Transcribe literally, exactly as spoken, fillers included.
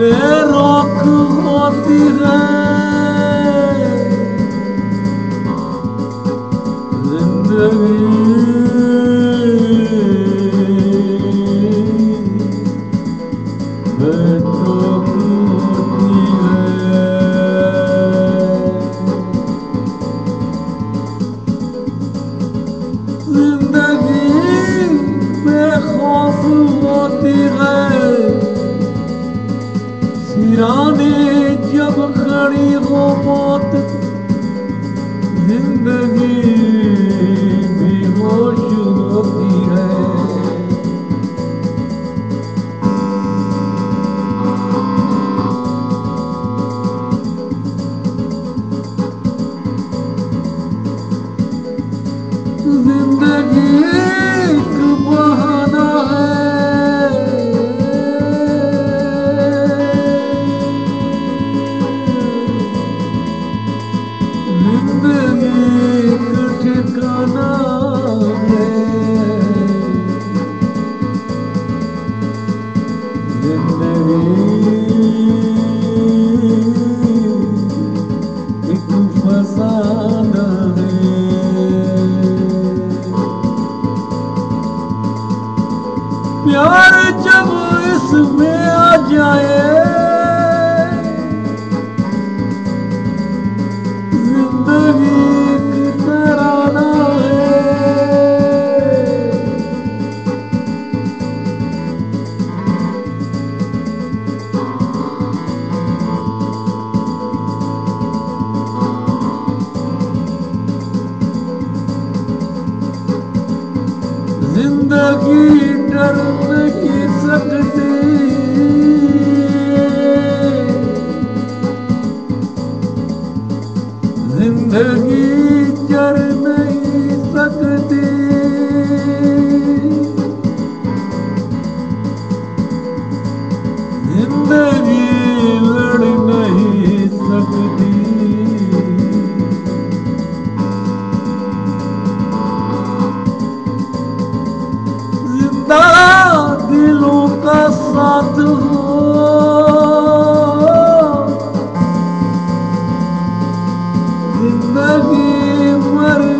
बेरोक होती है सिराने जब खड़ी हो मौत जिंदगी बेहोश होती है। जिंदगी एक बहाना है ठिकाना है। जिंदगी एक फसाना है। प्यार जब इसमें आ जाए जिंदगी जिंदगी डर नहीं सकती जिंदगी डर नहीं सकती जिंदगी लड़ नहीं सकती। दिलों का साथ हो जिंदगी मर